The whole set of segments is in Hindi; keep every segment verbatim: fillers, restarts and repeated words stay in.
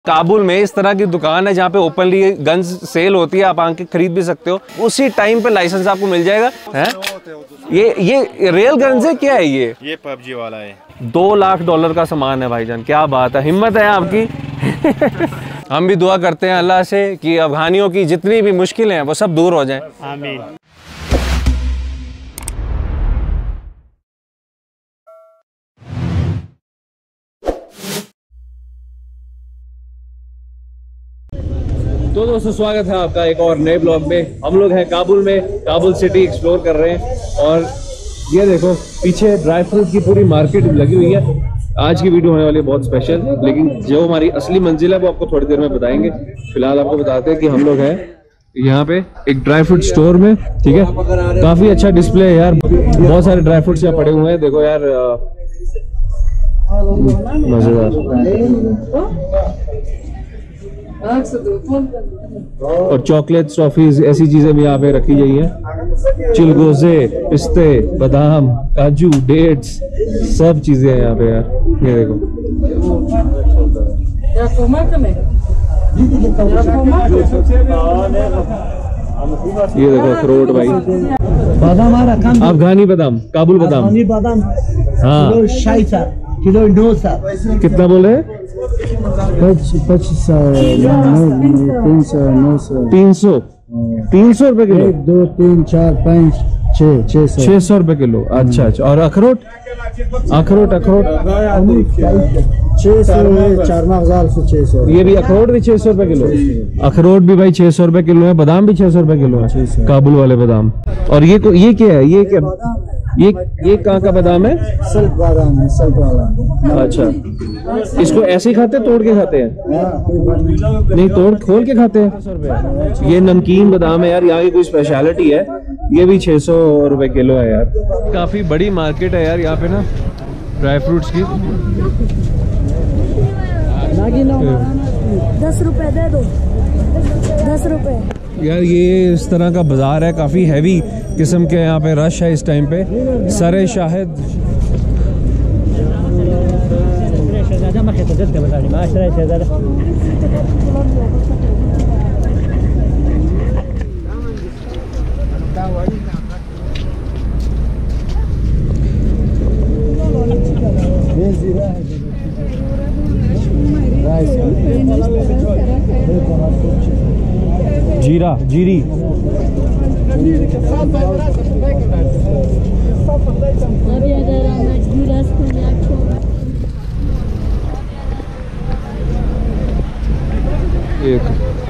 काबुल में इस तरह की दुकान है जहाँ पे ओपनली गन्स सेल होती है, आप आके खरीद भी सकते हो, उसी टाइम पे लाइसेंस आपको मिल जाएगा। है ये ये रियल गन्स है क्या है ये? ये पबजी वाला है। दो लाख डॉलर का सामान है भाईजान, क्या बात है, हिम्मत है आपकी। हम भी दुआ करते हैं अल्लाह से कि अफगानियों की जितनी भी मुश्किलें हैं वो सब दूर हो जाएं। आमीन। तो दोस्तों स्वागत है आपका एक और नए ब्लॉग में। हम लोग हैं काबुल में, काबुल सिटी एक्सप्लोर कर रहे हैं और ये देखो पीछे ड्राई फ्रूट की पूरी मार्केट लगी हुई है। आज की वीडियो होने वाली है बहुत स्पेशल, लेकिन जो हमारी असली मंजिल है वो आपको थोड़ी देर में बताएंगे। फिलहाल आपको बताते हैं कि हम लोग हैं यहाँ पे एक ड्राई फ्रूट स्टोर में, ठीक है। काफी अच्छा डिस्प्ले है यार, बहुत सारे ड्राई फ्रूट्स यहाँ पड़े हुए हैं। देखो यार मजेदार, और चॉकलेट टॉफीज ऐसी चीजें भी यहाँ पे रखी गई हैं। चिलगोजे, पिस्ते, बादाम, काजू, डेट्स, सब चीजें हैं यहाँ पे यार। ये देखो ये देखो अखरोट भाई, बादाम आ रखा, अफगानी बादाम, काबुल बादाम, बादाम हाँ किलो दो सा। कितना बोले? पच्चीस तीन सौ नौ सौ तीन सौ तीन सौ रुपए किलो। एक दो तीन चार पाँच छः छः सौ छह सौ रुपए किलो। अच्छा अच्छा। और अखरोट अखरोट अखरोट छः सौ चार हजार से छः सौ। ये भी अखरोट भी छह सौ रुपए किलो। अखरोट भी भाई छह सौ रुपए किलो है। बादाम भी छह सौ रुपए किलो है, काबुल वाले बादाम। और ये ये क्या है? ये क्या ये ये कहाँ का बादाम है? सल्ट बादाम है, सल्ट वाला। अच्छा, इसको ऐसे ही खाते हैं, तोड़ के खाते हैं? नहीं, तोड़ खोल के खाते हैं। ये नमकीन बादाम है यार, यहाँ की कोई स्पेशलिटी है। ये भी छह सौ रुपए किलो है यार। काफी बड़ी मार्केट है यार यहाँ पे ना ड्राई फ्रूट्स की। दस रुपए दे दो, दस रुपए यार। ये इस तरह का बाजार है, काफी हैवी किस्म के यहाँ पे रश है इस टाइम पे। सरे शाहिद जीरा जीरी एक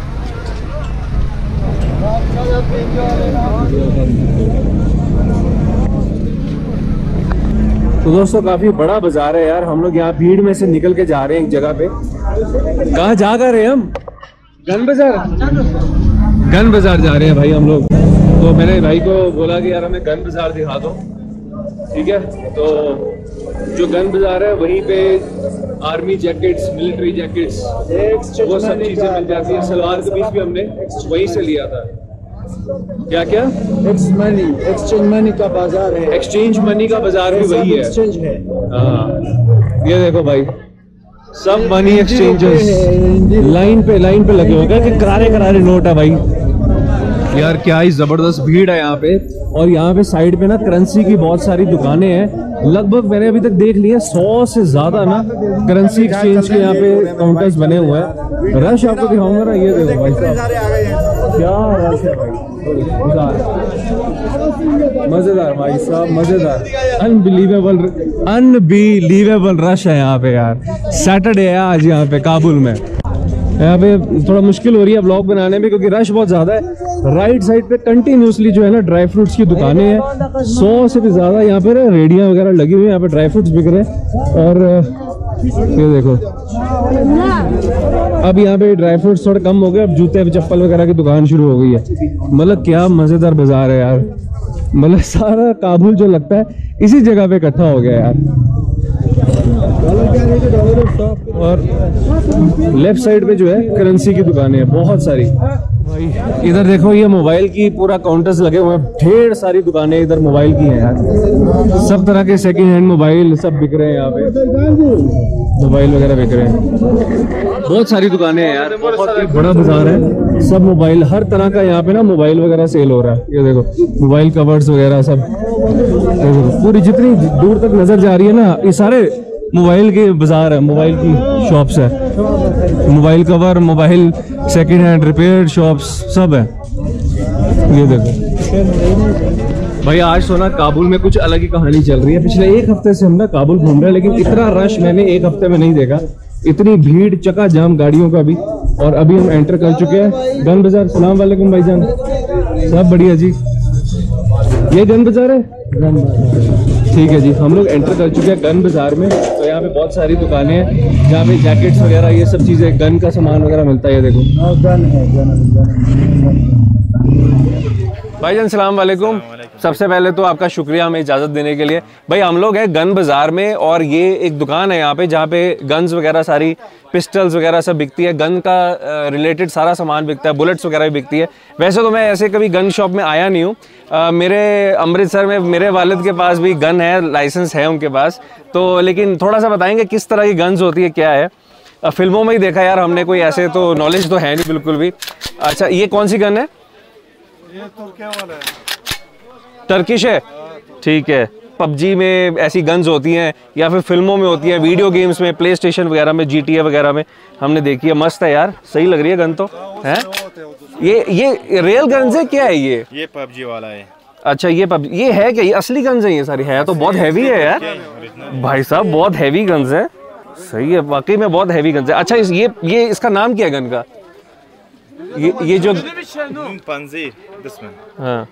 तो दोस्तों काफी बड़ा बाजार है यार। हम लोग यहाँ भीड़ में से निकल के जा रहे हैं एक जगह पे। कहाँ जा कर रहे हैं हम? गन बाजार गन बाजार जा रहे हैं भाई हम लोग। तो मैंने भाई को बोला कि यार हमें गन बाजार दिखा दो, ठीक है। तो जो गन बाजार है वहीं पे आर्मी जैकेट्स, मिलिट्री जैकेट्स, वो सब चीजें मिल जाती है। सलवार कमीज भी हमने वहीं से लिया था। क्या क्या? एक्स मनी, एक्सचेंज मनी का बाजार है। एक्सचेंज मनी का बाजार भी वही है। एक्सचेंज है। हाँ, ये देखो भाई सब मनी एक्सचेंजेस लाइन पे लाइन पे लगे होंगे कि करारे करारे नोट है भाई। यार क्या ही जबरदस्त भीड़ है यहाँ पे। और यहाँ पे साइड पे ना करेंसी की बहुत सारी दुकानें हैं। लगभग मैंने अभी तक देख लिया सौ से ज्यादा ना करेंसी एक्सचेंज के यहाँ पे काउंटर्स बने हुए हैं। रश आपको दिखाऊंगा ना, ये देखो भाई साहब क्या रश है भाई, मजेदार भाई साहब, मजेदार। अनबिलीवेबल अनबिलीवेबल रश है यहाँ पे यार। सैटरडे है आज यहाँ पे काबुल में। यहाँ पे थोड़ा मुश्किल हो रही है व्लॉग बनाने में क्योंकि रश बहुत ज्यादा है। राइट साइड पे कंटिन्यूसली जो है ना ड्राई फ्रूट्स की दुकानें हैं, सौ से भी ज्यादा यहाँ पे रेडियां वगैरह लगी हुई है। यहाँ पे ड्राई फ्रूट्स बिक रहे हैं। और ये देखो अब यहाँ पे ड्राई फ्रूट्स थोड़े कम हो गए, अब जूते चप्पल वगैरह की दुकान शुरू हो गई है। मतलब क्या मजेदार बाजार है यार। मतलब सारा काबुल जो लगता है इसी जगह पे इकट्ठा हो गया यार। और लेफ्ट साइड पे जो है करेंसी की दुकानें हैं बहुत सारी। भाई इधर देखो, ये मोबाइल की पूरा काउंटर्स लगे हुए हैं, ढेर सारी दुकानें इधर मोबाइल की हैं यार। सब तरह के सेकंड हैंड मोबाइल सब बिक रहे हैं यहाँ पे, मोबाइल वगैरह बिक रहे हैं। बहुत सारी दुकानें हैं यार, बहुत ही बड़ा बाजार है। सब मोबाइल, हर तरह का यहाँ पे ना मोबाइल वगैरह सेल हो रहा है। ये देखो मोबाइल कवर्स वगैरह सब, पूरी जितनी दूर तक नजर जा रही है ना, ये सारे मोबाइल के बाजार है, मोबाइल की शॉप्स है। Mobile cover, mobile second hand repair shops सब है। ये देखो भाई, आज तो ना काबुल में कुछ अलग ही कहानी चल रही है। पिछले एक हफ्ते से हम ना काबुल घूम रहे हैं, लेकिन इतना रश मैंने एक हफ्ते में नहीं देखा, इतनी भीड़, चका जाम गाड़ियों का भी। और अभी हम एंटर कर चुके हैं गन बाजार। सलाम वालेकुम भाईजान, सब बढ़िया जी। ये गन बाजार है, ठीक है जी। हम लोग एंटर कर चुके हैं गन बाजार में। तो यहाँ पे बहुत सारी दुकानें हैं जहाँ पे जैकेट्स वगैरह, ये सब चीजें, गन का सामान वगैरह मिलता है। ये देखो गन है, गन भाईजान सलाम वालेकुम। सबसे पहले तो आपका शुक्रिया हमें इजाज़त देने के लिए। भाई हम लोग हैं गन बाज़ार में, और ये एक दुकान है यहाँ पे जहाँ पे गन्स वगैरह, सारी पिस्टल्स वगैरह सब बिकती है। गन का रिलेटेड सारा सामान बिकता है, बुलेट्स वगैरह भी बिकती है। वैसे तो मैं ऐसे कभी गन शॉप में आया नहीं हूँ। मेरे अमृतसर में मेरे वालिद के पास भी गन है, लाइसेंस है उनके पास। तो लेकिन थोड़ा सा बताएंगे किस तरह की गन्स होती है, क्या है? फिल्मों में ही देखा यार हमने, कोई ऐसे तो नॉलेज तो है नहीं बिल्कुल भी। अच्छा, ये कौन सी गन है? ये तुर्की वाला है, टर्किश है, ठीक है। पबजी में ऐसी गन्स होती हैं, या फिर फिल्मों में होती हैं, वीडियो गेम्स में, प्ले स्टेशन वगैरह में, जी टी ए वगैरह में हमने देखी है। मस्त है यार, सही लग रही है गन तो है। ये ये रियल गन्स है, क्या है ये? ये पबजी वाला है। अच्छा, ये पबजी, ये है क्या? ये असली गन्स है ये सारी? है तो बहुत हैवी है यार भाई साहब, बहुत हैवी गन्स है। सही है, वाकई में बहुत हैवी गन्स है। अच्छा, इस, ये ये इसका नाम क्या है गन का? ये ये जो पंजीर, हाँ,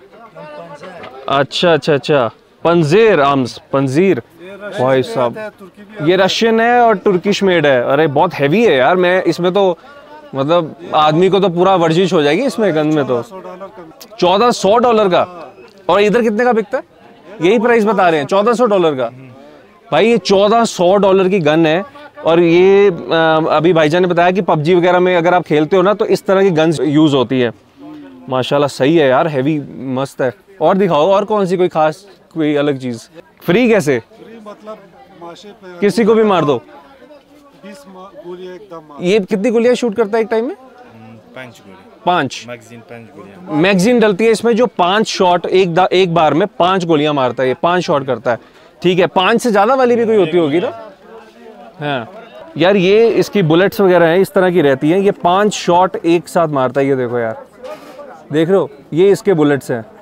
अच्छा अच्छा अच्छा, पंजीर आर्म्स, पंजीर भाई साहब, ये रशियन है और तुर्किश मेड है। अरे बहुत हैवी है यार। मैं इसमें तो मतलब आदमी को तो पूरा वर्जिश हो जाएगी इसमें गन में तो। चौदह सौ डॉलर का। और इधर कितने का बिकता है? यही प्राइस बता रहे हैं, चौदह सौ डॉलर का। भाई ये चौदह सौ डॉलर की गन है। और ये अभी भाईजान ने बताया कि पबजी वगैरह में अगर आप खेलते हो ना, तो इस तरह की गन्स यूज होती है। माशाल्लाह सही है यार, हैवी मस्त है। और दिखाओ, और कौन सी कोई खास, कोई अलग चीज? फ्री कैसे? फ्री मतलब माशे पे किसी को भी मार दो? बीस गोली एकदम मार। ये कितनी गोलियां शूट करता है एक टाइम में? पांच गोली, पांच मैगजीन, पांच गोलियां मैगजीन डलती है इसमें, जो पांच शॉट एक दा, एक बार में पांच गोलियां मारता है। ये पांच शॉट करता है, ठीक है। पांच से ज्यादा वाली भी कोई होती होगी ना? हाँ यार, ये इसकी बुलेट्स वगैरह हैं, इस तरह की रहती हैं। ये पांच शॉट एक साथ मारता है। ये देखो यार, देख रहे हो, ये इसके बुलेट्स हैं।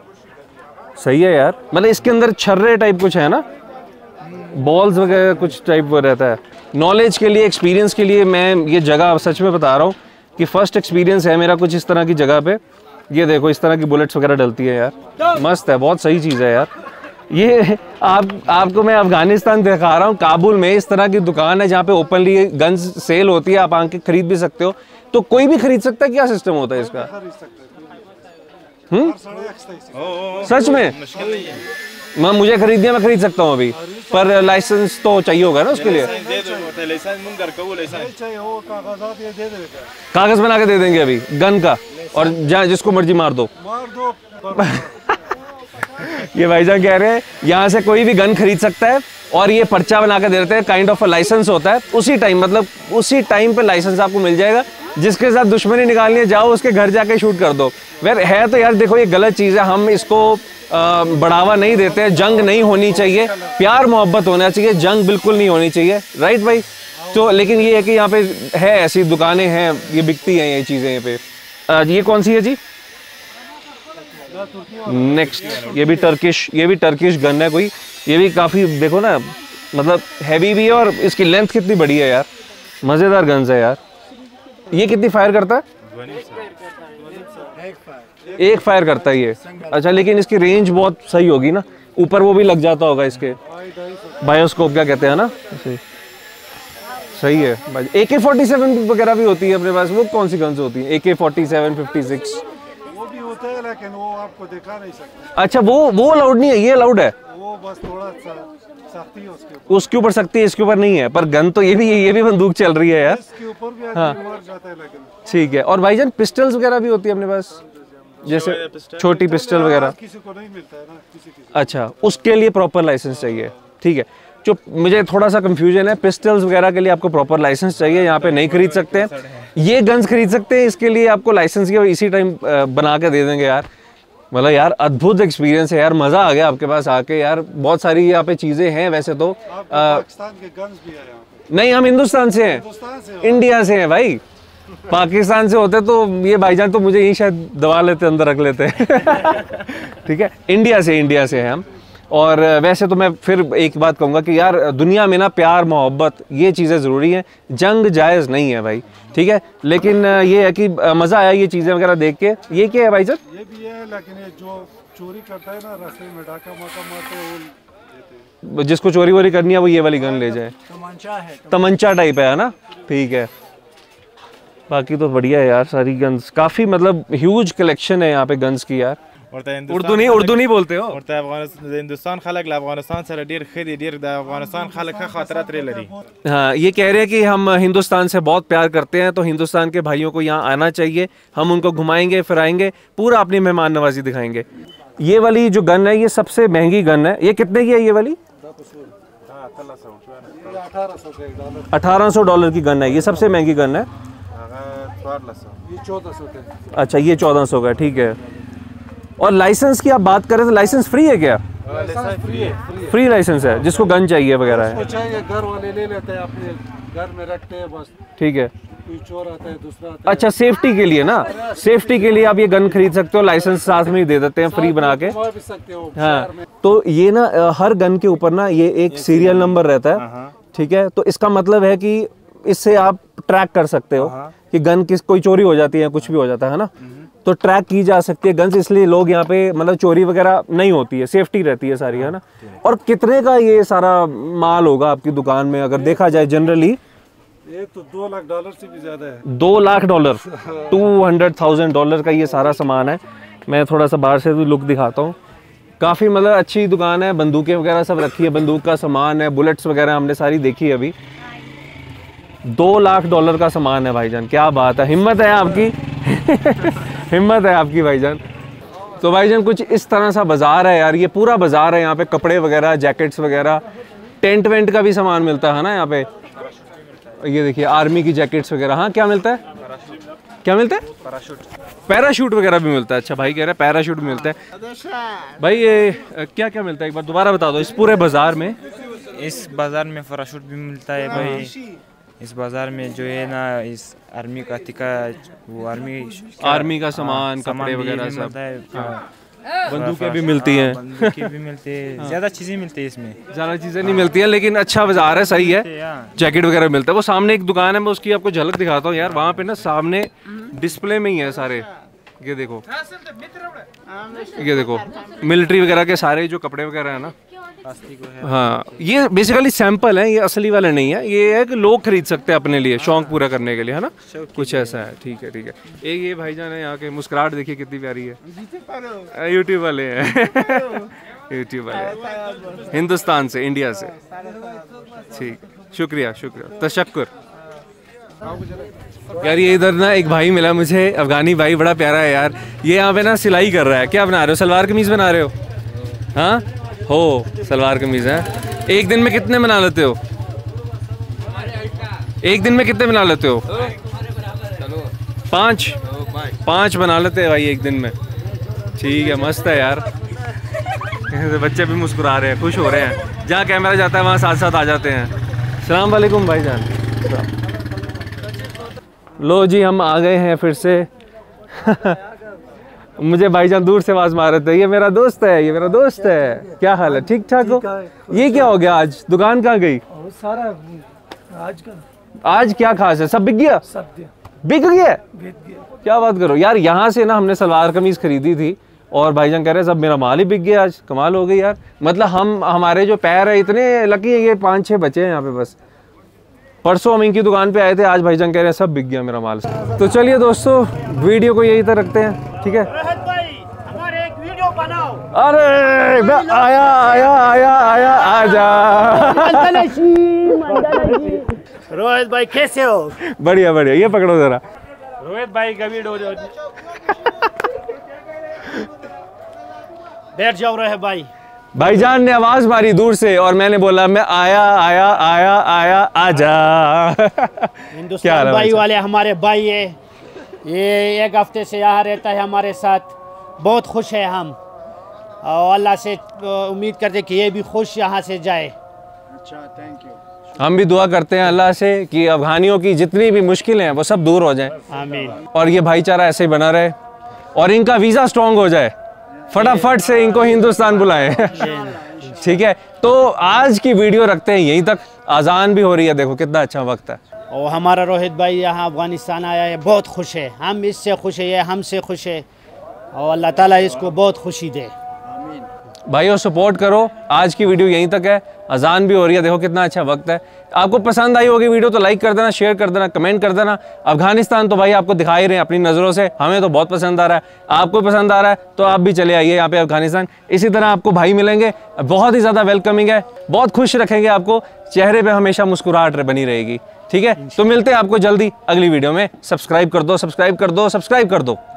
सही है यार, मतलब इसके अंदर छर्रे टाइप कुछ है ना, बॉल्स वगैरह कुछ टाइप वो रहता है। नॉलेज के लिए, एक्सपीरियंस के लिए मैं ये जगह सच में बता रहा हूँ कि फर्स्ट एक्सपीरियंस है मेरा कुछ इस तरह की जगह पे। ये देखो इस तरह की बुलेट्स वगैरह डलती है यार, मस्त है, बहुत सही चीज़ है यार। ये आप आपको मैं अफगानिस्तान दिखा रहा हूँ, काबुल में इस तरह की दुकान है जहाँ पे ओपनली गन्स सेल होती है, आप आके खरीद भी सकते हो। तो कोई भी खरीद सकता है? क्या सिस्टम होता है इसका? हम्म, सच में? मुश्किल नहीं है। मैं मुझे खरीद दिया, मैं खरीद सकता हूँ अभी, पर लाइसेंस तो चाहिए होगा ना उसके लिए? कागज बना के दे देंगे अभी गन का, और जहाँ जिसको मर्जी मार दो, मार दो। ये भाईजान कह रहे हैं यहाँ से कोई भी गन खरीद सकता है, और ये पर्चा बना के दे देते हैं, काइंड ऑफ लाइसेंस होता है। उसी टाइम, मतलब उसी टाइम पे लाइसेंस आपको मिल जाएगा। जिसके साथ दुश्मनी निकालनी है, जाओ उसके घर जाके शूट कर दो। वेर है तो यार देखो, ये गलत चीज़ है, हम इसको आ, बढ़ावा नहीं देते हैं। जंग नहीं होनी चाहिए, प्यार मोहब्बत होना चाहिए, जंग बिल्कुल नहीं होनी चाहिए, राइट भाई? तो लेकिन ये है कि यहाँ पे है, ऐसी दुकानें हैं, ये बिकती हैं ये चीज़ें यहाँ पे। आ, ये कौन सी है जी? नेक्स्ट, ये भी टर्किश, ये भी टर्किश गन है कोई। ये भी काफ़ी देखो ना, मतलब हैवी भी है, और इसकी लेंथ कितनी बड़ी है यार, मज़ेदार गन्स है यार। ये कितनी फायर करता है? एक फायर करता है ये। अच्छा, लेकिन इसकी रेंज बहुत सही होगी ना, ऊपर वो भी लग जाता होगा इसके, बायोस्कोप क्या कहते हैं ना, सही है। ए के फोर्टी सेवन वगैरह भी होती है अपने पास। वो कौन सी गन्स होती है? ए के फोर्टी सेवन, फिफ्टी सिक्स वो भी होता है, लेकिन वो आपको दिखा नहीं सकते। अच्छा, वो वो अलाउड नहीं है, ये अलाउड है? वो बस थोड़ा सा सख्ती है उसके ऊपर। उसके ऊपर सख्ती है, इसके ऊपर नहीं है। पर गन तो ये भी ये भी बंदूक चल रही है यार। इसके ऊपर भी आदमी मर जाता है लेकिन। ठीक है। और भाईजान पिस्टल्स वगैरह भी होती है अपने पास, जैसे छोटी पिस्टल वगैरह? किसी को नहीं मिलता है ना, किसी किसी। अच्छा, उसके लिए प्रॉपर लाइसेंस चाहिए। ठीक है। जो मुझे थोड़ा सा कंफ्यूजन है, पिस्टल्स वगैरह के लिए आपको प्रॉपर लाइसेंस चाहिए, यहाँ पे नहीं खरीद सकते हैं। ये गन्स खरीद सकते हैं, इसके लिए आपको लाइसेंस की इसी टाइम बना के दे देंगे यार। मतलब यार अद्भुत एक्सपीरियंस है यार, मज़ा आ गया आपके पास आके यार। बहुत सारी यहाँ पे चीज़ें हैं वैसे तो। पाकिस्तान के गन्स भी है यहाँ पे। नहीं, हम हिंदुस्तान से हैं, हिंदुस्तान से इंडिया से हैं भाई। पाकिस्तान से होते तो ये भाईजान तो मुझे यही शायद दबा लेते, अंदर रख लेते। ठीक है, इंडिया से इंडिया से हैं हम। और वैसे तो मैं फिर एक बात कहूँगा कि यार दुनिया में ना प्यार मोहब्बत ये चीज़ें ज़रूरी हैं, जंग जायज़ नहीं है भाई। ठीक है, लेकिन ये है कि मज़ा आया ये चीज़ें वगैरह देख के। ये क्या है भाई सर? ये भी है, लेकिन ये जो चोरी करता है ना रास्ते में डाका माका मारते हैं वो देते हैं। जिसको चोरी वोरी करनी है वो ये वाली गन ले जाए। तमंचा है, तमंचा टाइप है ना? ठीक है। बाकी तो बढ़िया है यार, सारी गन्स काफ़ी मतलब ह्यूज कलेक्शन है यहाँ पे गन्स की यार। उर्दू नहीं उर्दू नहीं बोलते हो? हिंदुस्तान खलक अफगानिस्तान से डेर खदी डेर अफगानिस्तान खलक का खतरा रे लरी। हाँ, ये कह रहे हैं कि हम हिंदुस्तान से बहुत प्यार करते हैं, तो हिंदुस्तान के भाइयों को यहाँ आना चाहिए। हम उनको घुमाएंगे फिराएंगे, पूरा अपनी मेहमान नवाजी दिखाएंगे। ये वाली जो गन है ये सबसे महंगी गन है। ये कितने की है ये वाली? अठारह सौ डॉलर की गन है, ये सबसे महंगी गन है। अच्छा, ये चौदह सौ का, ठीक है। और लाइसेंस की आप बात करें तो लाइसेंस फ्री है क्या? फ्री है, फ्री लाइसेंस है, जिसको गन चाहिए वगैरह है? चाहिए घर वाले ले लेते हैं, अपने घर में रखते हैं बस। ठीक है। कोई चोर आता है दूसरा आता है। अच्छा, सेफ्टी के लिए ना, सेफ्टी के लिए आप ये गन खरीद सकते हो, लाइसेंस साथ में ही दे देते हैं फ्री बना के। भी सकते हो। हाँ, तो ये ना हर गन के ऊपर ना ये एक सीरियल नंबर रहता है। ठीक है, तो इसका मतलब है कि इससे आप ट्रैक कर सकते हो कि गन किस कोई चोरी हो जाती है, कुछ भी हो जाता है ना, तो ट्रैक की जा सकती है गन्स। इसलिए लोग यहाँ पे मतलब चोरी वगैरह नहीं होती है, सेफ्टी रहती है सारी, है ना। और कितने का ये सारा माल होगा आपकी दुकान में अगर देखा जाए जनरली? ये तो दो लाख डॉलर से भी ज्यादा है। दो lakh dollar two hundred thousand dollar का ये सारा सामान है। मैं थोड़ा सा बाहर से भी लुक दिखाता हूँ। काफ़ी मतलब अच्छी दुकान है, बंदूकें वगैरह सब रखी है, बंदूक का सामान है, बुलेट्स वगैरह हमने सारी देखी है अभी। दो लाख डॉलर का सामान है भाईजान, क्या बात है, हिम्मत है आपकी। हिम्मत है आपकी भाईजान। तो भाईजान कुछ इस तरह सा बाज़ार है यार, ये पूरा बाज़ार है। यहाँ पे कपड़े वगैरह, जैकेट्स वगैरह, टेंट वेंट का भी सामान मिलता है ना यहाँ पे। ये देखिए आर्मी की जैकेट्स वगैरह। हाँ, क्या मिलता है? क्या मिलता है? पैराशूट। पैराशूट वगैरह भी मिलता है। अच्छा, भाई कह रहे हैं पैराशूट भी मिलता है। भाई ये क्या क्या मिलता है एक बार दोबारा बता दो इस पूरे बाज़ार में? इस बाजार में पैराशूट भी मिलता है भाई। इस बाजार में जो है ना, इस आर्मी का टिका, वो आर्मी आर्मी का सामान, कपड़े वगैरह सब, बंदूकें भी मिलती हैं, बंदूकें भी मिलती है, ज्यादा चीजें मिलती है इसमें। ज़्यादा चीज़ें नहीं मिलती हैं, लेकिन अच्छा बाजार है, सही है। जैकेट वगैरह मिलता है। वो सामने एक दुकान है, मैं उसकी आपको झलक दिखाता हूँ यार। वहाँ पे ना सामने डिस्प्ले में ही है सारे। ये देखो, ये देखो मिलिट्री वगैरह के सारे जो कपड़े वगैरह है ना। हाँ, ये बेसिकली सैंपल है, ये असली वाले नहीं है। ये है कि लोग खरीद सकते हैं अपने लिए, शौक पूरा करने के लिए, है ना, कुछ ऐसा है। ठीक है, ठीक है। एक ये भाईजान है यहाँ के, मुस्कुराहट देखिए कितनी प्यारी है। यूट्यूब वाले हैं। यूट्यूब वाले, हिंदुस्तान से, इंडिया से। ठीक, शुक्रिया शुक्रिया, तशक्कुर। यार ये इधर ना एक भाई मिला मुझे, अफगानी भाई, बड़ा प्यारा है यार। ये यहाँ पे ना सिलाई कर रहा है। क्या बना रहे हो? सलवार कमीज बना रहे हो? हाँ हो, सलवार कमीज है। एक दिन में कितने बना लेते हो? एक दिन में कितने बना लेते हो? पाँच पाँच बना लेते हैं भाई एक दिन में। ठीक है, मस्त है यार। बच्चे भी मुस्कुरा रहे हैं, खुश हो रहे हैं। जहाँ कैमरा जाता है वहाँ साथ साथ आ जाते हैं। अस्सलाम वालेकुम भाईजान। लो जी, हम आ गए हैं फिर से। मुझे भाईजान दूर से आवाज मार रहे थे, ये मेरा दोस्त है, ये मेरा दोस्त है। क्या हाल है? ठीक ठाक हो? ये क्या हो गया आज? दुकान कहाँ गई? सारा आज का आज क्या खास है? सब बिक गया? सब बिक गया? बिक गया। क्या बात करो यार। यहाँ से ना हमने सलवार कमीज खरीदी थी और भाईजान कह रहे सब मेरा माल ही बिक गया आज। कमाल हो गई यार। मतलब हम हमारे जो पैर है इतने लकी है, ये पाँच छः बचे हैं यहाँ पे बस। परसों हम इनकी दुकान पे आए थे, आज भाईजान कह रहे हैं सब बिक गया मेरा माल। तो चलिए दोस्तों, वीडियो को यही तक रखते हैं, ठीक है। हमारे एक वीडियो बनाओ। अरे मैं आया आया आया आया आजा। रोहित भाई कैसे हो? बढ़िया बढ़िया, ये पकड़ो जरा। रोहित भाई कभी डो बैठ जाओ रोहित भाई। भाईजान ने आवाज मारी दूर से और मैंने बोला मैं आया आया आया आया आजा। हिंदुस्तान भाई वाले हमारे भाई है, ये एक हफ्ते से यहाँ रहता है हमारे साथ, बहुत खुश है हम और अल्लाह से उम्मीद करते कि ये भी खुश यहाँ से जाए। अच्छा, थैंक यू। हम भी दुआ करते हैं अल्लाह से कि अफगानियों की जितनी भी मुश्किलें हैं वो सब दूर हो जाएं। आमीन। और ये भाईचारा ऐसे ही बना रहे और इनका वीज़ा स्ट्रॉन्ग हो जाए, फटाफट से इनको हिंदुस्तान बुलाएं। ठीक है, तो आज की वीडियो रखते हैं यहीं तक। अजान भी हो रही है, देखो कितना अच्छा वक्त है। और हमारा रोहित भाई यहाँ अफगानिस्तान आया है, बहुत खुश है, हम इससे खुश है, ये हमसे खुश है और अल्लाह ताला इसको बहुत खुशी दे। भाइयों सपोर्ट करो। आज की वीडियो यहीं तक है, अजान भी हो रही है, देखो कितना अच्छा वक्त है। आपको पसंद आई होगी वीडियो तो लाइक कर देना, शेयर कर देना, कमेंट कर देना। अफगानिस्तान तो भाई आपको दिखा ही रहे हैं अपनी नज़रों से, हमें तो बहुत पसंद आ रहा है। आपको पसंद आ रहा है तो आप भी चले आइए यहाँ पे अफगानिस्तान। इसी तरह आपको भाई मिलेंगे, बहुत ही ज़्यादा वेलकमिंग है, बहुत खुश रखेंगे आपको, चेहरे पर हमेशा मुस्कुराहट बनी रहेगी। ठीक है, तो मिलते हैं आपको जल्दी अगली वीडियो में। सब्सक्राइब कर दो, सब्सक्राइब कर दो, सब्सक्राइब कर दो।